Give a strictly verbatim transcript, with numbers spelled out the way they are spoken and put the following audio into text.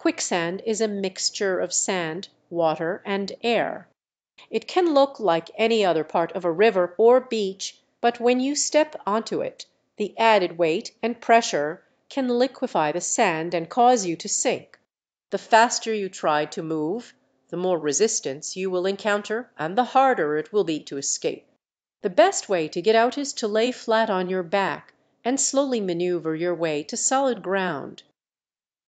Quicksand is a mixture of sand, water, and air. It can look like any other part of a river or beach, but when you step onto it, the added weight and pressure can liquefy the sand and cause you to sink. The faster you try to move, the more resistance you will encounter and the harder it will be to escape. The best way to get out is to lay flat on your back and slowly maneuver your way to solid ground.